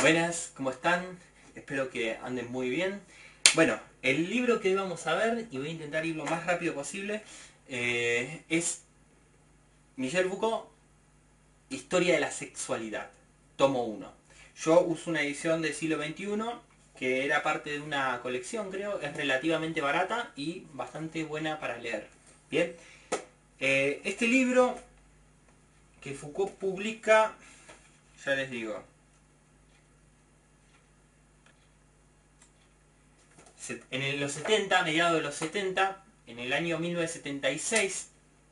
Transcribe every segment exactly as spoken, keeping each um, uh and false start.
Buenas, ¿cómo están? Espero que anden muy bien. Bueno, el libro que hoy vamos a ver, y voy a intentar ir lo más rápido posible, eh, es Michel Foucault, Historia de la Sexualidad, tomo uno. Yo uso una edición del siglo veintiuno, que era parte de una colección, creo. Es relativamente barata y bastante buena para leer. Bien, eh, este libro que Foucault publica, ya les digo, en los setenta, a mediados de los setenta, en el año mil novecientos setenta y seis,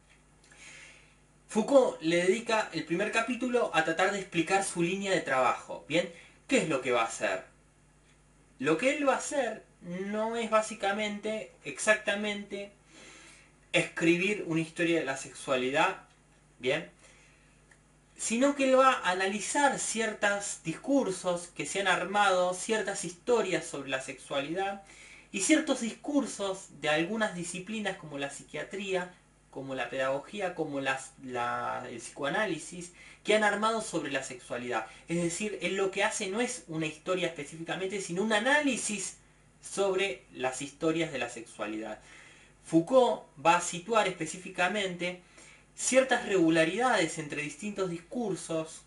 Foucault le dedica el primer capítulo a tratar de explicar su línea de trabajo. Bien, ¿qué es lo que va a hacer? Lo que él va a hacer no es básicamente, exactamente, escribir una historia de la sexualidad, bien, sino que él va a analizar ciertos discursos que se han armado, ciertas historias sobre la sexualidad y ciertos discursos de algunas disciplinas como la psiquiatría, como la pedagogía, como las, la, el psicoanálisis, que han armado sobre la sexualidad. Es decir, él lo que hace no es una historia específicamente, sino un análisis sobre las historias de la sexualidad. Foucault va a situar específicamente ciertas regularidades entre distintos discursos,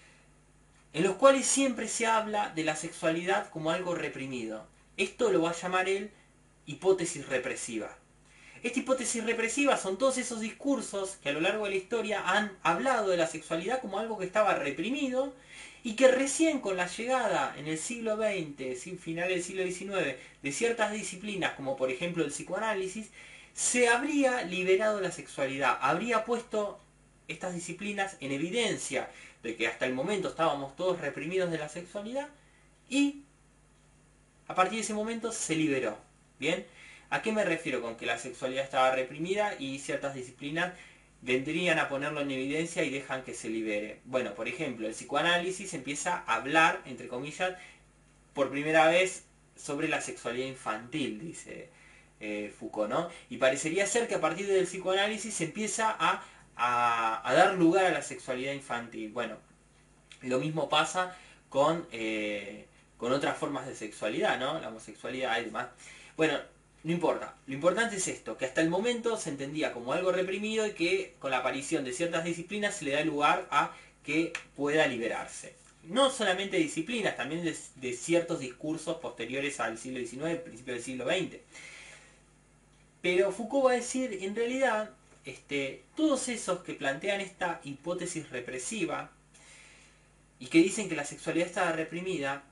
en los cuales siempre se habla de la sexualidad como algo reprimido. Esto lo va a llamar él hipótesis represiva. Esta hipótesis represiva son todos esos discursos que a lo largo de la historia han hablado de la sexualidad como algo que estaba reprimido y que recién con la llegada en el siglo veinte, final del siglo diecinueve, de ciertas disciplinas como por ejemplo el psicoanálisis, se habría liberado la sexualidad, habría puesto estas disciplinas en evidencia de que hasta el momento estábamos todos reprimidos de la sexualidad y a partir de ese momento se liberó. ¿Bien? ¿A qué me refiero con que la sexualidad estaba reprimida y ciertas disciplinas vendrían a ponerlo en evidencia y dejan que se libere? Bueno, por ejemplo, el psicoanálisis empieza a hablar, entre comillas, por primera vez sobre la sexualidad infantil, dice eh, Foucault, ¿no? Y parecería ser que a partir del psicoanálisis se empieza a, a, a dar lugar a la sexualidad infantil. Bueno, lo mismo pasa con, eh, con otras formas de sexualidad, ¿no? La homosexualidad y demás. Bueno, no importa. Lo importante es esto, que hasta el momento se entendía como algo reprimido y que con la aparición de ciertas disciplinas se le da lugar a que pueda liberarse. No solamente de disciplinas, también de, de ciertos discursos posteriores al siglo diecinueve, principio del siglo veinte. Pero Foucault va a decir, en realidad, este, todos esos que plantean esta hipótesis represiva y que dicen que la sexualidad estaba reprimida,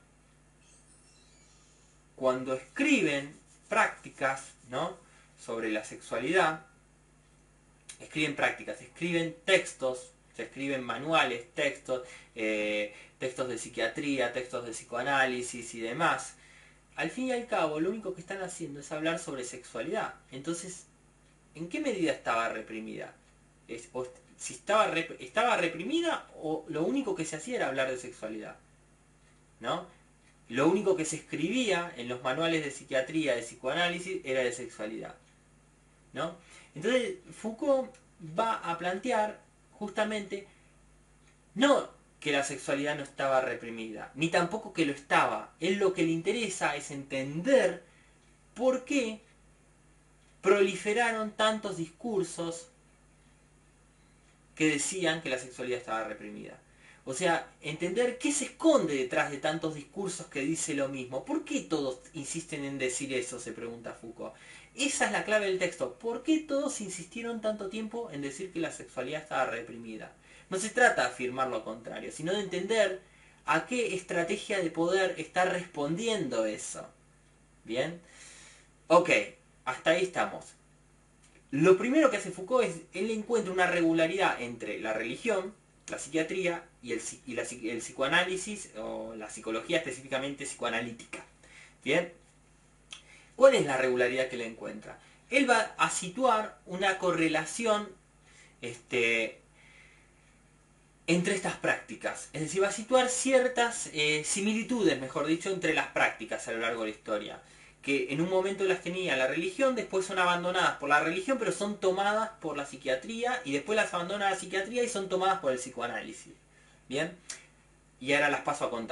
cuando escriben prácticas, ¿no?, sobre la sexualidad, escriben prácticas, escriben textos, se escriben manuales, textos, eh, textos de psiquiatría, textos de psicoanálisis y demás. Al fin y al cabo, lo único que están haciendo es hablar sobre sexualidad. Entonces, ¿en qué medida estaba reprimida? Es, o, si estaba, rep, estaba reprimida o lo único que se hacía era hablar de sexualidad, ¿no? Lo único que se escribía en los manuales de psiquiatría, de psicoanálisis, era de sexualidad, ¿no? Entonces, Foucault va a plantear justamente no que la sexualidad no estaba reprimida, ni tampoco que lo estaba. Él lo que le interesa es entender por qué proliferaron tantos discursos que decían que la sexualidad estaba reprimida. O sea, entender qué se esconde detrás de tantos discursos que dice lo mismo. ¿Por qué todos insisten en decir eso?, se pregunta Foucault. Esa es la clave del texto. ¿Por qué todos insistieron tanto tiempo en decir que la sexualidad estaba reprimida? No se trata de afirmar lo contrario, sino de entender a qué estrategia de poder está respondiendo eso. ¿Bien? Ok, hasta ahí estamos. Lo primero que hace Foucault es, él encuentra una regularidad entre la religión, la psiquiatría y el, y la, el psicoanálisis, o la psicología específicamente psicoanalítica. ¿Bien? ¿Cuál es la regularidad que le encuentra? Él va a situar una correlación este, entre estas prácticas. Es decir, va a situar ciertas eh, similitudes, mejor dicho, entre las prácticas a lo largo de la historia. Que en un momento las tenía la religión, después son abandonadas por la religión, pero son tomadas por la psiquiatría, y después las abandona la psiquiatría y son tomadas por el psicoanálisis. ¿Bien? Y ahora las paso a contar.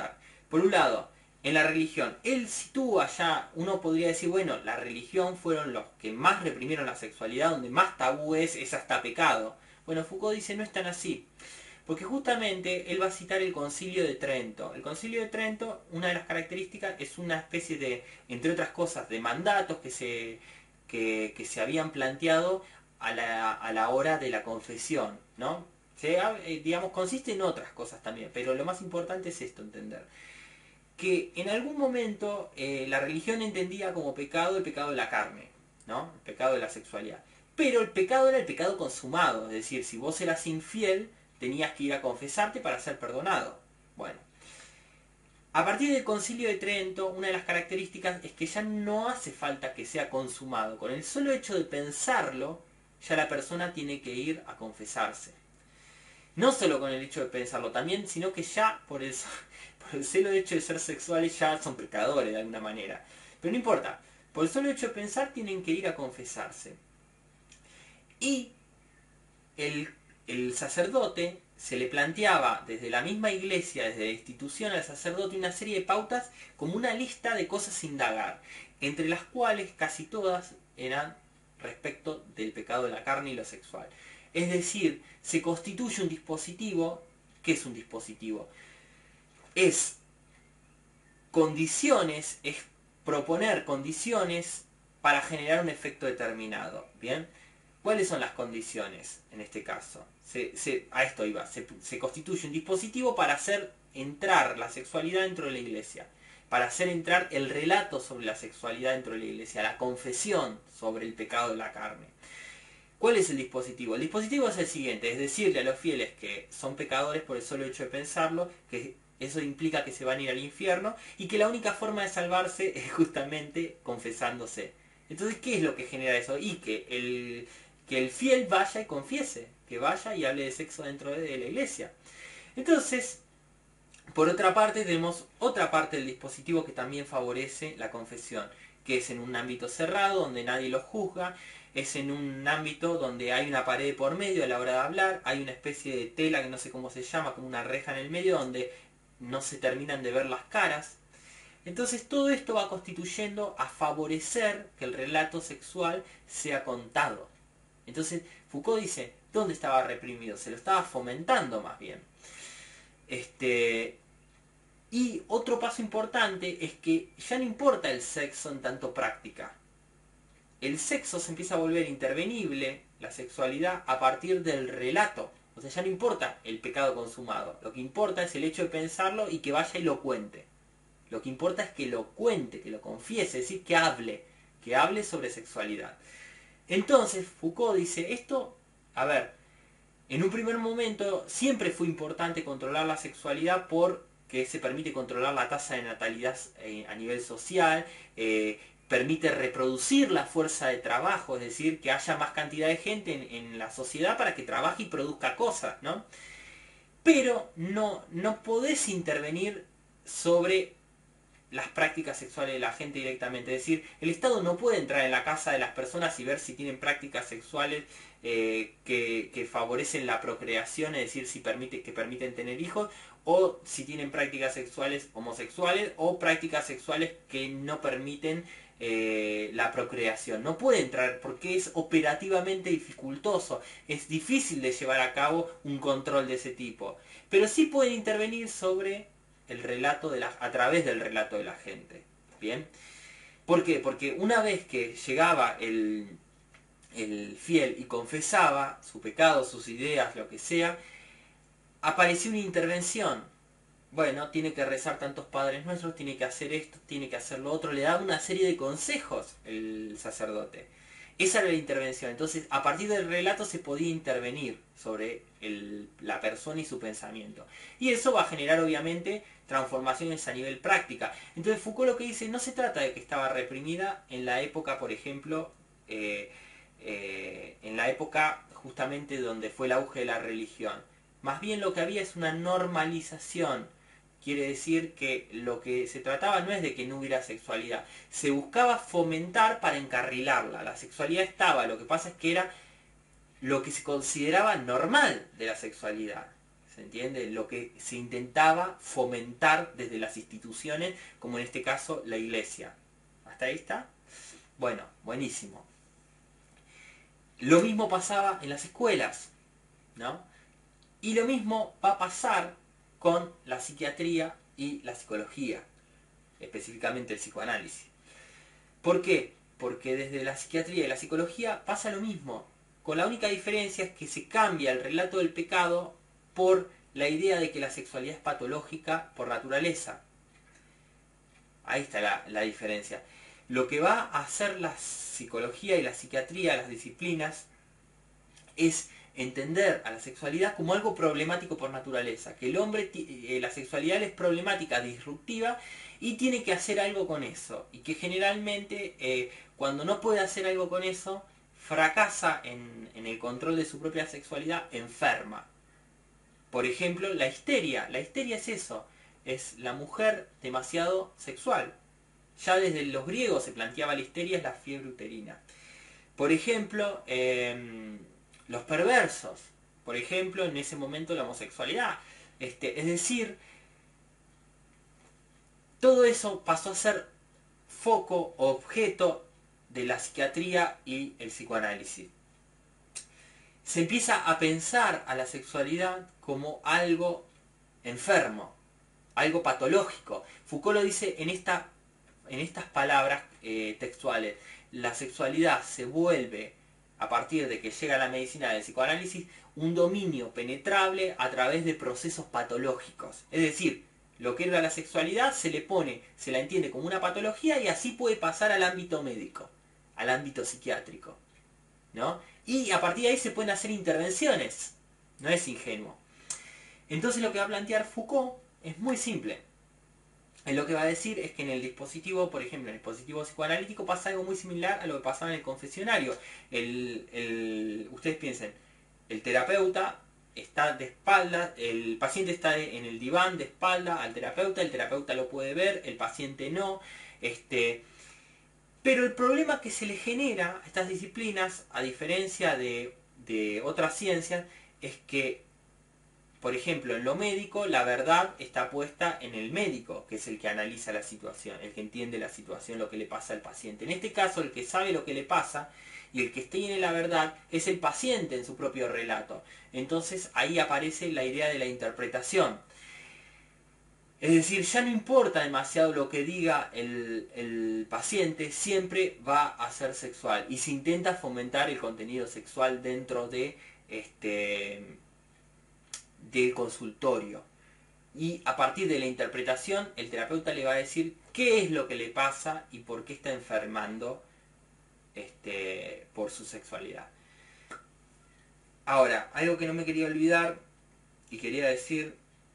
Por un lado, en la religión, él sitúa ya, uno podría decir, bueno, la religión fueron los que más reprimieron la sexualidad, donde más tabú es, es hasta pecado. Bueno, Foucault dice, no es tan así. Porque justamente él va a citar el Concilio de Trento. El Concilio de Trento, una de las características, es una especie de, entre otras cosas, de mandatos que se, que, que se habían planteado a la, a la hora de la confesión, ¿no? Se, eh, digamos, consiste en otras cosas también, pero lo más importante es esto, entender. Que en algún momento eh, la religión entendía como pecado el pecado de la carne, ¿no? El pecado de la sexualidad. Pero el pecado era el pecado consumado, es decir, si vos eras infiel, tenías que ir a confesarte para ser perdonado. Bueno, a partir del Concilio de Trento, una de las características es que ya no hace falta que sea consumado. Con el solo hecho de pensarlo, ya la persona tiene que ir a confesarse. No solo con el hecho de pensarlo también, sino que ya por el, por el solo hecho de ser sexuales ya son pecadores de alguna manera. Pero no importa, por el solo hecho de pensar tienen que ir a confesarse. Y el, el sacerdote se le planteaba desde la misma iglesia, desde la institución al sacerdote, una serie de pautas como una lista de cosas a indagar, entre las cuales casi todas eran respecto del pecado de la carne y lo sexual. Es decir, se constituye un dispositivo. ¿Qué es un dispositivo? Es condiciones, es proponer condiciones para generar un efecto determinado. ¿Bien? ¿Cuáles son las condiciones en este caso? Se, se, a esto iba. Se, se constituye un dispositivo para hacer entrar la sexualidad dentro de la iglesia. Para hacer entrar el relato sobre la sexualidad dentro de la iglesia. La confesión sobre el pecado de la carne. ¿Cuál es el dispositivo? El dispositivo es el siguiente. Es decirle a los fieles que son pecadores por el solo hecho de pensarlo. Que eso implica que se van a ir al infierno. Y que la única forma de salvarse es justamente confesándose. Entonces, ¿qué es lo que genera eso? Y que el... que el fiel vaya y confiese, que vaya y hable de sexo dentro de la iglesia. Entonces, por otra parte, tenemos otra parte del dispositivo que también favorece la confesión, que es en un ámbito cerrado, donde nadie lo juzga, es en un ámbito donde hay una pared por medio a la hora de hablar, hay una especie de tela que no sé cómo se llama, como una reja en el medio, donde no se terminan de ver las caras. Entonces todo esto va constituyendo a favorecer que el relato sexual sea contado. Entonces Foucault dice, ¿dónde estaba reprimido? Se lo estaba fomentando más bien. Este, y otro paso importante es que ya no importa el sexo en tanto práctica. El sexo se empieza a volver intervenible, la sexualidad, a partir del relato. O sea, ya no importa el pecado consumado. Lo que importa es el hecho de pensarlo y que vaya y lo cuente. Lo que importa es que lo cuente, que lo confiese, es decir, que hable. Que hable sobre sexualidad. Entonces Foucault dice, esto, a ver, en un primer momento siempre fue importante controlar la sexualidad porque se permite controlar la tasa de natalidad eh, a nivel social, eh, permite reproducir la fuerza de trabajo, es decir, que haya más cantidad de gente en, en la sociedad para que trabaje y produzca cosas, ¿no? Pero no, no podés intervenir sobre las prácticas sexuales de la gente directamente. Es decir, el Estado no puede entrar en la casa de las personas y ver si tienen prácticas sexuales eh, que, que favorecen la procreación, es decir, si permite, que permiten tener hijos, o si tienen prácticas sexuales homosexuales, o prácticas sexuales que no permiten eh, la procreación. No puede entrar porque es operativamente dificultoso, es difícil de llevar a cabo un control de ese tipo. Pero sí pueden intervenir sobre el relato de la, a través del relato de la gente. ¿Bien? ¿Por qué? Porque una vez que llegaba el, el fiel y confesaba su pecado, sus ideas, lo que sea, apareció una intervención. Bueno, tiene que rezar tantos padres nuestros, tiene que hacer esto, tiene que hacer lo otro. Le daba una serie de consejos el sacerdote. Esa era la intervención. Entonces, a partir del relato se podía intervenir sobre el, la persona y su pensamiento. Y eso va a generar, obviamente, transformaciones a nivel práctica. Entonces Foucault lo que dice, no se trata de que estaba reprimida en la época, por ejemplo, eh, eh, en la época justamente donde fue el auge de la religión. Más bien lo que había es una normalización. Quiere decir que lo que se trataba no es de que no hubiera sexualidad. Se buscaba fomentar para encarrilarla. La sexualidad estaba, lo que pasa es que era lo que se consideraba normal de la sexualidad. ¿Se entiende? Lo que se intentaba fomentar desde las instituciones, como en este caso la iglesia. ¿Hasta ahí está? Bueno, buenísimo. Lo mismo pasaba en las escuelas, ¿no? Y lo mismo va a pasar con la psiquiatría y la psicología, específicamente el psicoanálisis. ¿Por qué? Porque desde la psiquiatría y la psicología pasa lo mismo, con la única diferencia es que se cambia el relato del pecado por la idea de que la sexualidad es patológica por naturaleza. Ahí está la, la diferencia. Lo que va a hacer la psicología y la psiquiatría, las disciplinas, es entender a la sexualidad como algo problemático por naturaleza. Que el hombre, eh, la sexualidad es problemática, disruptiva, y tiene que hacer algo con eso. Y que generalmente, eh, cuando no puede hacer algo con eso, fracasa en, en el control de su propia sexualidad, enferma. Por ejemplo, la histeria. La histeria es eso. Es la mujer demasiado sexual. Ya desde los griegos se planteaba la histeria, es la fiebre uterina. Por ejemplo, eh, los perversos. Por ejemplo, en ese momento la homosexualidad. Este, es decir, todo eso pasó a ser foco o objeto de la psiquiatría y el psicoanálisis. Se empieza a pensar a la sexualidad como algo enfermo, algo patológico. Foucault lo dice en, esta, en estas palabras eh, textuales. La sexualidad se vuelve, a partir de que llega la medicina del psicoanálisis, un dominio penetrable a través de procesos patológicos. Es decir, lo que era la sexualidad se le pone, se la entiende como una patología y así puede pasar al ámbito médico, al ámbito psiquiátrico, ¿no? Y a partir de ahí se pueden hacer intervenciones. No es ingenuo. Entonces lo que va a plantear Foucault es muy simple. Él lo que va a decir es que en el dispositivo, por ejemplo, en el dispositivo psicoanalítico pasa algo muy similar a lo que pasaba en el confesionario. El, el, ustedes piensen, el terapeuta está de espalda, el paciente está en el diván de espalda al terapeuta, el terapeuta lo puede ver, el paciente no. Este, pero el problema que se le genera a estas disciplinas, a diferencia de, de otras ciencias, es que, por ejemplo, en lo médico, la verdad está puesta en el médico, que es el que analiza la situación, el que entiende la situación, lo que le pasa al paciente. En este caso, el que sabe lo que le pasa y el que tiene la verdad es el paciente en su propio relato. Entonces ahí aparece la idea de la interpretación. Es decir, ya no importa demasiado lo que diga el, el paciente, siempre va a ser sexual. Y se intenta fomentar el contenido sexual dentro de este... del consultorio. Y a partir de la interpretación, el terapeuta le va a decir qué es lo que le pasa y por qué está enfermando este, por su sexualidad. Ahora, algo que no me quería olvidar y quería decir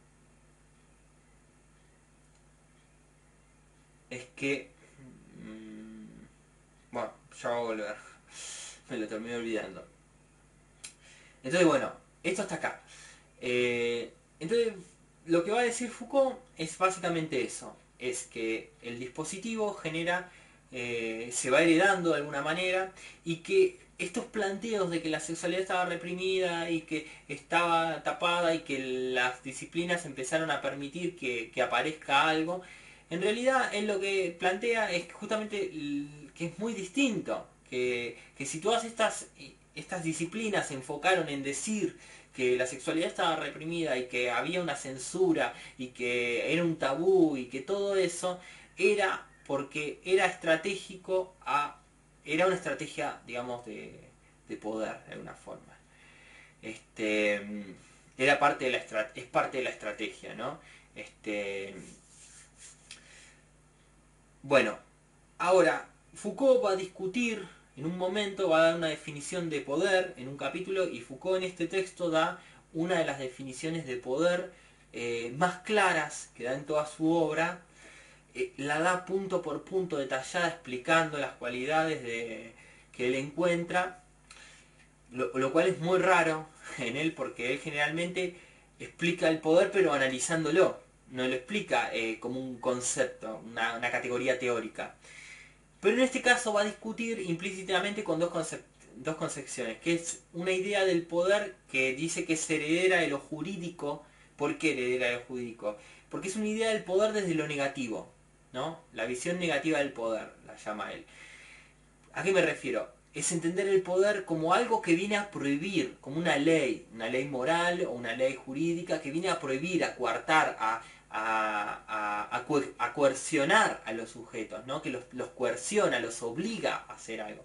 es que... Mmm, bueno, ya voy a volver. Me lo terminé olvidando. Entonces, bueno, esto está acá. Eh, entonces, lo que va a decir Foucault es básicamente eso. Es que el dispositivo genera, eh, se va heredando de alguna manera, y que estos planteos de que la sexualidad estaba reprimida y que estaba tapada y que las disciplinas empezaron a permitir que, que aparezca algo, en realidad él lo que plantea es justamente que es muy distinto. Que, que si todas estas, estas disciplinas se enfocaron en decir que la sexualidad estaba reprimida y que había una censura y que era un tabú y que todo eso era porque era estratégico a... era una estrategia, digamos, de, de poder, de alguna forma. Este, era parte de la estra- es parte de la estrategia, ¿no? Este, bueno, ahora Foucault va a discutir, en un momento va a dar una definición de poder en un capítulo, y Foucault en este texto da una de las definiciones de poder eh, más claras que da en toda su obra. Eh, la da punto por punto detallada, explicando las cualidades de, que él encuentra, lo, lo cual es muy raro en él, porque él generalmente explica el poder pero analizándolo, no lo explica eh, como un concepto, una, una categoría teórica. Pero en este caso va a discutir implícitamente con dos, concep dos concepciones, que es una idea del poder que dice que es heredera de lo jurídico ¿Por qué heredera de lo jurídico? Porque es una idea del poder desde lo negativo, ¿no? La visión negativa del poder, la llama él. ¿A qué me refiero? Es entender el poder como algo que viene a prohibir, como una ley, una ley moral o una ley jurídica que viene a prohibir, a coartar, a, a, a, a, coer, a coercionar a los sujetos, ¿no? Que los, los coerciona, los obliga a hacer algo.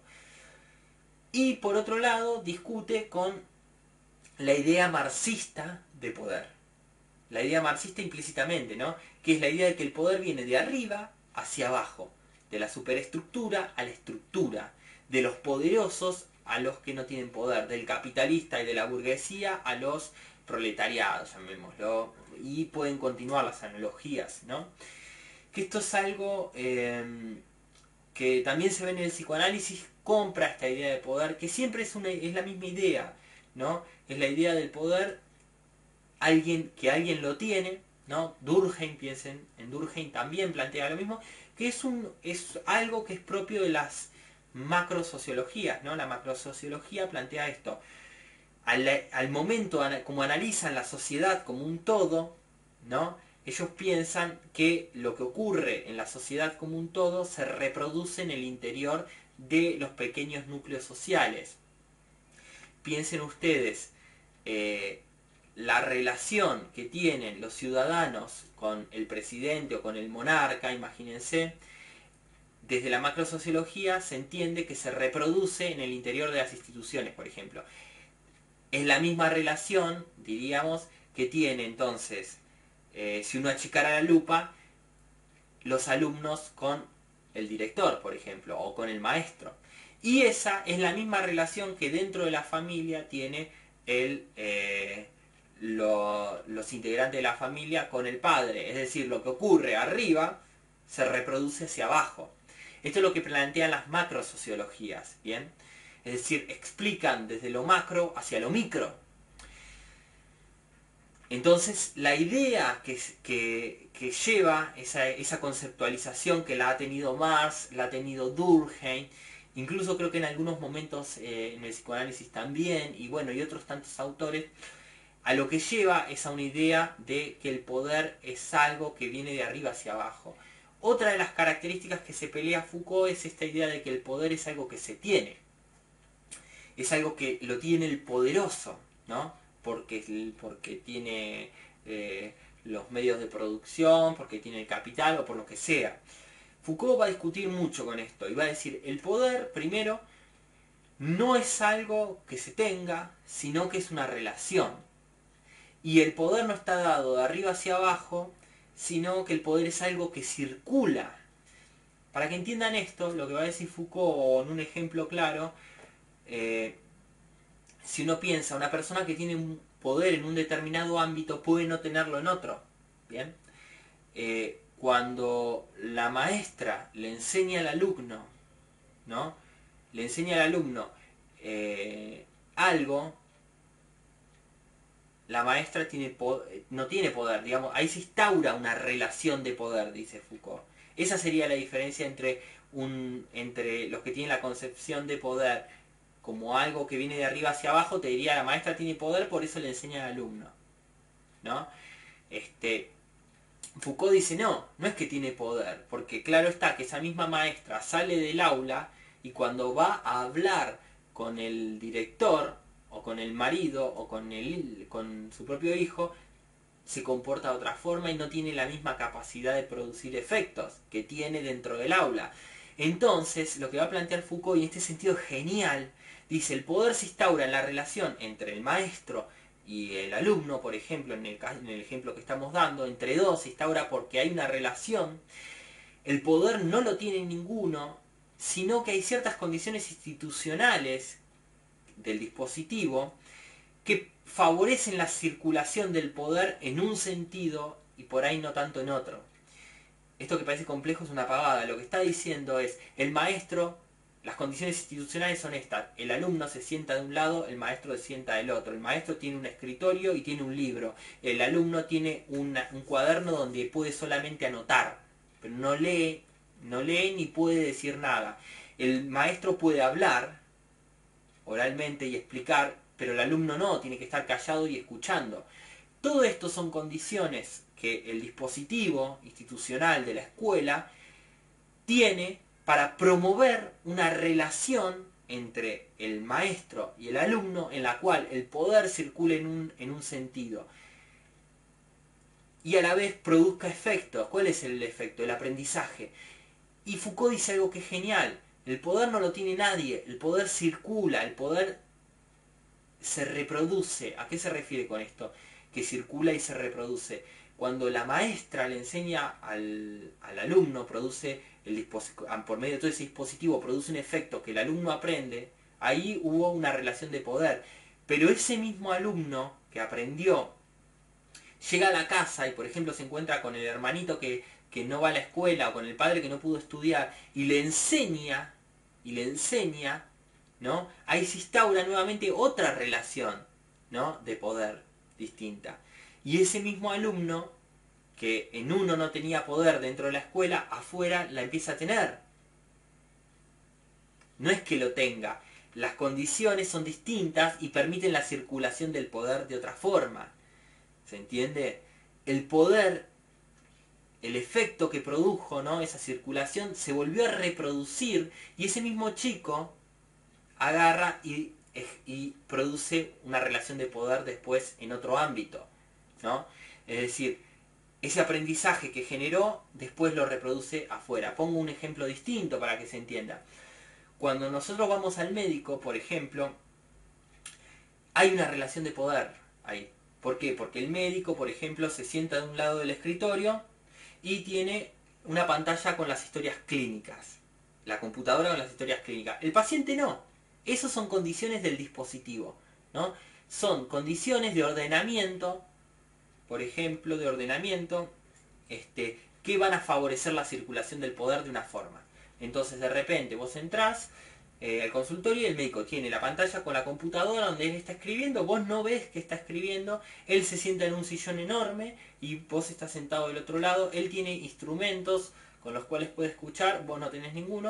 Y por otro lado, discute con la idea marxista de poder. La idea marxista implícitamente, ¿no? Que es la idea de que el poder viene de arriba hacia abajo, de la superestructura a la estructura, de los poderosos a los que no tienen poder, del capitalista y de la burguesía a los proletariados, llamémoslo, y pueden continuar las analogías, ¿no? Que esto es algo eh, que también se ve en el psicoanálisis, compra esta idea de poder, que siempre es, una, es la misma idea, ¿no? Es la idea del poder, alguien que alguien lo tiene, ¿no? Durkheim, piensen en Durkheim, también plantea lo mismo, que es, un, es algo que es propio de las macrosociologías, ¿no? La macrosociología plantea esto. Al, al momento, como analizan la sociedad como un todo, ¿no? Ellos piensan que lo que ocurre en la sociedad como un todo se reproduce en el interior de los pequeños núcleos sociales. Piensen ustedes, eh, la relación que tienen los ciudadanos con el presidente o con el monarca, imagínense, desde la macrosociología se entiende que se reproduce en el interior de las instituciones, por ejemplo. Es la misma relación, diríamos, que tiene entonces, eh, si uno achicara la lupa, los alumnos con el director, por ejemplo, o con el maestro. Y esa es la misma relación que dentro de la familia tiene el, eh, lo, los integrantes de la familia con el padre. Es decir, lo que ocurre arriba se reproduce hacia abajo. Esto es lo que plantean las macrosociologías, ¿bien? Es decir, explican desde lo macro hacia lo micro. Entonces, la idea que, que, que lleva esa, esa conceptualización que la ha tenido Marx, la ha tenido Durkheim, incluso creo que en algunos momentos eh, en el psicoanálisis también, y bueno, y otros tantos autores, a lo que lleva es a una idea de que el poder es algo que viene de arriba hacia abajo. Otra de las características que se pelea Foucault es esta idea de que el poder es algo que se tiene. Es algo que lo tiene el poderoso, ¿no? Porque, porque tiene eh, los medios de producción, porque tiene el capital o por lo que sea. Foucault va a discutir mucho con esto y va a decir, el poder, primero, no es algo que se tenga, sino que es una relación. Y el poder no está dado de arriba hacia abajo, sino que el poder es algo que circula. Para que entiendan esto, lo que va a decir Foucault en un ejemplo claro, eh, si uno piensa, una persona que tiene un poder en un determinado ámbito puede no tenerlo en otro. ¿Bien? Eh, cuando la maestra le enseña al alumno, ¿no? Le enseña al alumno eh, algo, la maestra tiene no tiene poder, digamos, ahí se instaura una relación de poder, dice Foucault. Esa sería la diferencia entre, un, entre los que tienen la concepción de poder como algo que viene de arriba hacia abajo, te diría la maestra tiene poder, por eso le enseña al alumno, ¿no? Este, Foucault dice no, no es que tiene poder, porque claro está que esa misma maestra sale del aula y cuando va a hablar con el director, o con el marido, o con, el, con su propio hijo, se comporta de otra forma y no tiene la misma capacidad de producir efectos que tiene dentro del aula. Entonces, lo que va a plantear Foucault, y en este sentido genial, dice, el poder se instaura en la relación entre el maestro y el alumno, por ejemplo, en el, en el ejemplo que estamos dando, entre dos se instaura porque hay una relación. El poder no lo tiene ninguno, sino que hay ciertas condiciones institucionales del dispositivo que favorecen la circulación del poder en un sentido y por ahí no tanto en otro. Esto que parece complejo es una pavada. Lo que está diciendo es, el maestro, las condiciones institucionales son estas. El alumno se sienta de un lado, el maestro se sienta del otro. El maestro tiene un escritorio y tiene un libro. El alumno tiene una, un cuaderno donde puede solamente anotar, pero no lee, no lee ni puede decir nada. El maestro puede hablar oralmente y explicar, pero el alumno no, tiene que estar callado y escuchando. Todo esto son condiciones que el dispositivo institucional de la escuela tiene para promover una relación entre el maestro y el alumno en la cual el poder circule en un, en un sentido y a la vez produzca efectos. ¿Cuál es el efecto? El aprendizaje. Y Foucault dice algo que es genial. El poder no lo tiene nadie, el poder circula, el poder se reproduce. ¿A qué se refiere con esto? Que circula y se reproduce. Cuando la maestra le enseña al, al alumno, produce el dispositivo, por medio de todo ese dispositivo, produce un efecto que el alumno aprende, ahí hubo una relación de poder. Pero ese mismo alumno que aprendió, llega a la casa y por ejemplo se encuentra con el hermanito que, que no va a la escuela o con el padre que no pudo estudiar y le enseña, y le enseña, ¿no? Ahí se instaura nuevamente otra relación, ¿no? De poder distinta. Y ese mismo alumno, que en uno no tenía poder dentro de la escuela, afuera la empieza a tener. No es que lo tenga. Las condiciones son distintas y permiten la circulación del poder de otra forma. ¿Se entiende? El poder, el efecto que produjo, ¿no? Esa circulación se volvió a reproducir y ese mismo chico agarra y, y produce una relación de poder después en otro ámbito, ¿no? Es decir, ese aprendizaje que generó después lo reproduce afuera. Pongo un ejemplo distinto para que se entienda. Cuando nosotros vamos al médico, por ejemplo, hay una relación de poder ahí. ¿Por qué? Porque el médico, por ejemplo, se sienta de un lado del escritorio y tiene una pantalla con las historias clínicas. La computadora con las historias clínicas. El paciente no. Esas son condiciones del dispositivo, ¿no? Son condiciones de ordenamiento, por ejemplo, de ordenamiento, este, que van a favorecer la circulación del poder de una forma. Entonces, de repente, vos entrás eh, al consultorio y el médico tiene la pantalla con la computadora donde él está escribiendo, vos no ves que está escribiendo, él se sienta en un sillón enorme y vos estás sentado del otro lado, él tiene instrumentos con los cuales puede escuchar, vos no tenés ninguno.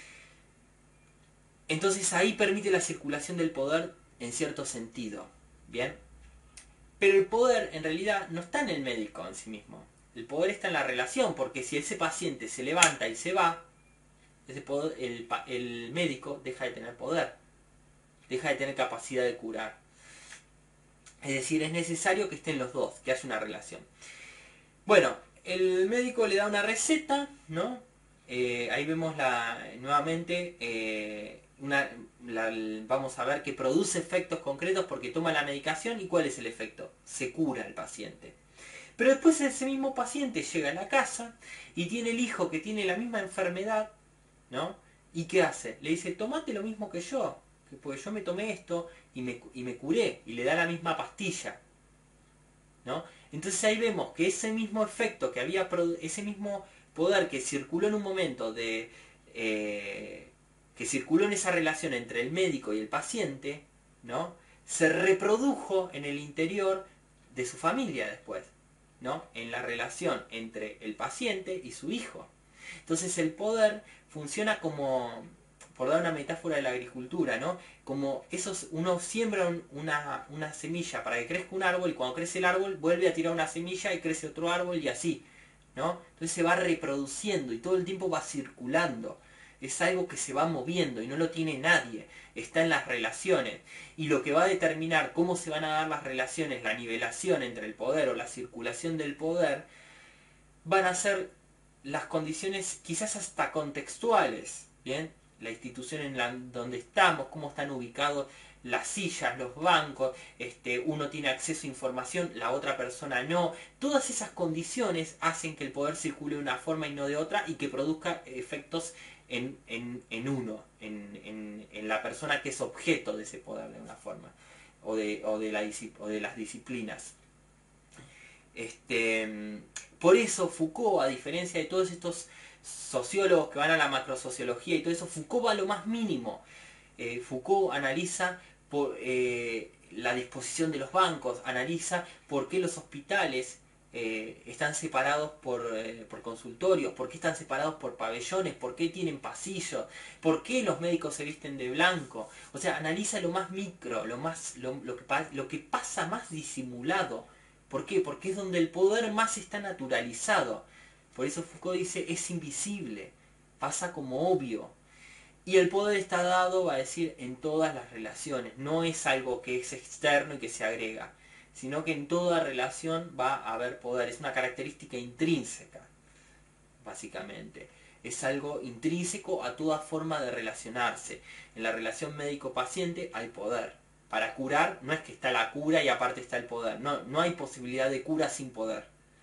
Entonces ahí permite la circulación del poder en cierto sentido, ¿bien? Pero el poder en realidad no está en el médico en sí mismo. El poder está en la relación, porque si ese paciente se levanta y se va, ese poder, el, el médico deja de tener poder, deja de tener capacidad de curar. Es decir, es necesario que estén los dos, que haya una relación. Bueno, el médico le da una receta, ¿no? Eh, ahí vemos la, nuevamente, eh, una, la, vamos a ver que produce efectos concretos porque toma la medicación. ¿Y cuál es el efecto? Se cura el paciente. Pero después ese mismo paciente llega a la casa y tiene el hijo que tiene la misma enfermedad, ¿no? ¿Y qué hace? Le dice, tomate lo mismo que yo, porque yo me tomé esto y me, y me curé, y le da la misma pastilla, ¿no? Entonces ahí vemos que ese mismo efecto que había, ese mismo poder que circuló en un momento de... Eh, que circuló en esa relación entre el médico y el paciente, ¿no? Se reprodujo en el interior de su familia después, ¿no? En la relación entre el paciente y su hijo. Entonces el poder funciona como, por dar una metáfora de la agricultura, ¿no? Como esos, uno siembra una, una semilla para que crezca un árbol y cuando crece el árbol vuelve a tirar una semilla y crece otro árbol y así, ¿no? Entonces se va reproduciendo y todo el tiempo va circulando. Es algo que se va moviendo y no lo tiene nadie. Está en las relaciones. Y lo que va a determinar cómo se van a dar las relaciones, la nivelación entre el poder o la circulación del poder, van a ser las condiciones quizás hasta contextuales, ¿bien? La institución en la donde estamos, cómo están ubicados las sillas, los bancos, este, uno tiene acceso a información, la otra persona no. Todas esas condiciones hacen que el poder circule de una forma y no de otra y que produzca efectos en, en, en uno, en, en, en la persona que es objeto de ese poder de una forma, o de, o de, la, o de las disciplinas. Este, por eso Foucault, a diferencia de todos estos sociólogos que van a la macrosociología y todo eso, Foucault va a lo más mínimo. Eh, Foucault analiza por, eh, la disposición de los bancos, analiza por qué los hospitales eh, están separados por, eh, por consultorios, por qué están separados por pabellones, por qué tienen pasillos, por qué los médicos se visten de blanco. O sea, analiza lo más micro, lo, más, lo, lo, que, lo que pasa más disimulado ¿Por qué? Porque es donde el poder más está naturalizado. Por eso Foucault dice, es invisible, pasa como obvio. Y el poder está dado, va a decir, en todas las relaciones. No es algo que es externo y que se agrega, sino que en toda relación va a haber poder. Es una característica intrínseca, básicamente. Es algo intrínseco a toda forma de relacionarse. En la relación médico-paciente hay poder. Para curar no es que está la cura y aparte está el poder. No, no hay posibilidad de cura sin poder.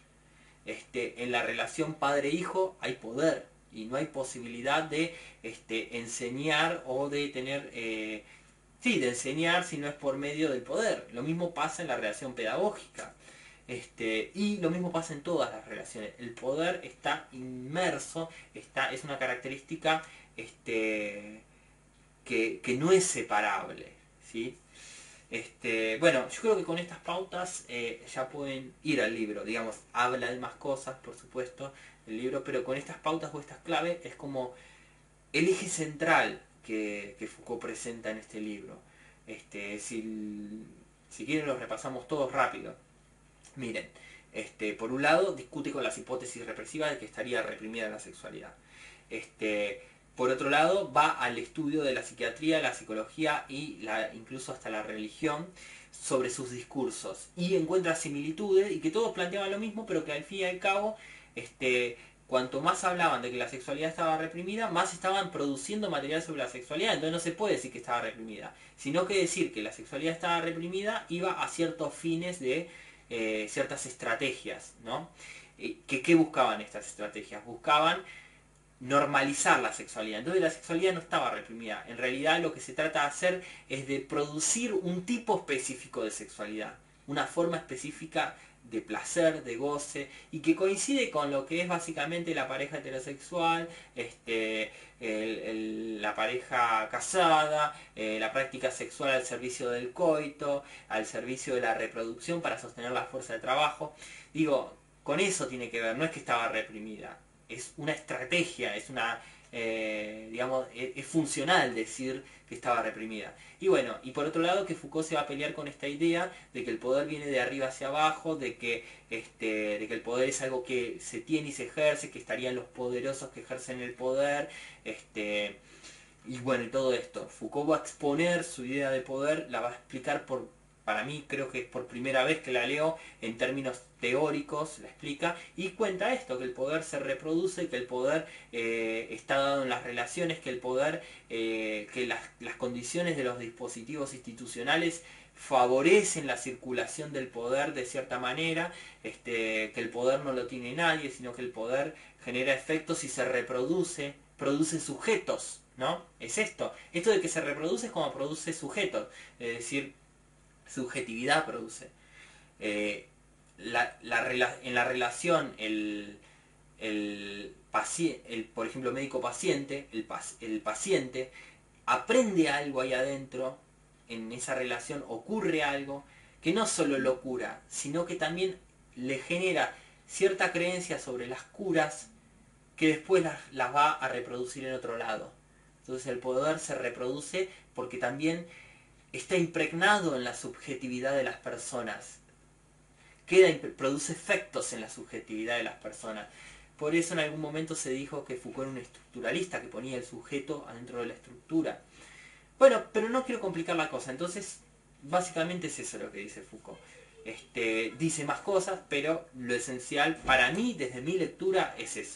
Este, en la relación padre-hijo hay poder. Y no hay posibilidad de este, enseñar o de tener... Eh, sí, de enseñar si no es por medio del poder. Lo mismo pasa en la relación pedagógica. Este, y lo mismo pasa en todas las relaciones. El poder está inmerso, está, es una característica este, que, que no es separable. ¿Sí? Este, bueno, yo creo que con estas pautas eh, ya pueden ir al libro. Digamos, habla de más cosas, por supuesto, el libro, pero con estas pautas o estas claves es como el eje central que, que Foucault presenta en este libro. Este, si, si quieren los repasamos todos rápido. Miren, este, por un lado discute con las hipótesis represivas de que estaría reprimida la sexualidad. Este, por otro lado va al estudio de la psiquiatría, la psicología y la, incluso hasta la religión sobre sus discursos. Y encuentra similitudes y que todos planteaban lo mismo, pero que al fin y al cabo, este, cuanto más hablaban de que la sexualidad estaba reprimida, más estaban produciendo material sobre la sexualidad. Entonces no se puede decir que estaba reprimida, sino que decir que la sexualidad estaba reprimida iba a ciertos fines de eh, ciertas estrategias, ¿no? ¿Qué, ¿Qué buscaban estas estrategias? Buscaban normalizar la sexualidad. Entonces la sexualidad no estaba reprimida. En realidad lo que se trata de hacer es de producir un tipo específico de sexualidad, una forma específica de placer, de goce, y que coincide con lo que es básicamente la pareja heterosexual, este, el, el, la pareja casada, eh, la práctica sexual al servicio del coito, al servicio de la reproducción para sostener la fuerza de trabajo. Digo, con eso tiene que ver, no es que estaba reprimida. Es una estrategia, es una, eh, digamos, es, es funcional decir que estaba reprimida. Y bueno, y por otro lado que Foucault se va a pelear con esta idea de que el poder viene de arriba hacia abajo, de que, este, de que el poder es algo que se tiene y se ejerce, que estarían los poderosos que ejercen el poder, este, y bueno, y todo esto. Foucault va a exponer su idea de poder, la va a explicar por... Para mí creo que es por primera vez que la leo en términos teóricos, la explica, y cuenta esto, que el poder se reproduce, que el poder eh, está dado en las relaciones, que el poder, eh, que las, las condiciones de los dispositivos institucionales favorecen la circulación del poder de cierta manera, este, que el poder no lo tiene nadie, sino que el poder genera efectos y se reproduce, produce sujetos, ¿no? Es esto. Esto de que se reproduce es como produce sujetos, es decir, subjetividad produce. Eh, la, la, en la relación, el, el, paciente, el por ejemplo, médico-paciente, el, el paciente aprende algo ahí adentro, en esa relación ocurre algo que no solo lo cura, sino que también le genera cierta creencia sobre las curas que después las, las va a reproducir en otro lado. Entonces el poder se reproduce porque también está impregnado en la subjetividad de las personas. Queda, produce efectos en la subjetividad de las personas. Por eso en algún momento se dijo que Foucault era un estructuralista, que ponía el sujeto adentro de la estructura. Bueno, pero no quiero complicar la cosa. Entonces, básicamente es eso lo que dice Foucault. Este, dice más cosas, pero lo esencial para mí, desde mi lectura, es eso.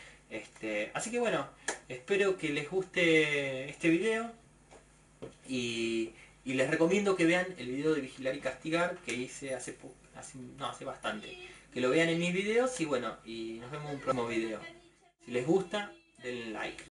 Este, así que bueno, espero que les guste este video y, y les recomiendo que vean el video de Vigilar y Castigar que hice hace, hace, no, hace bastante. Que lo vean en mis videos y bueno, y nos vemos en un próximo video. Si les gusta, denle like.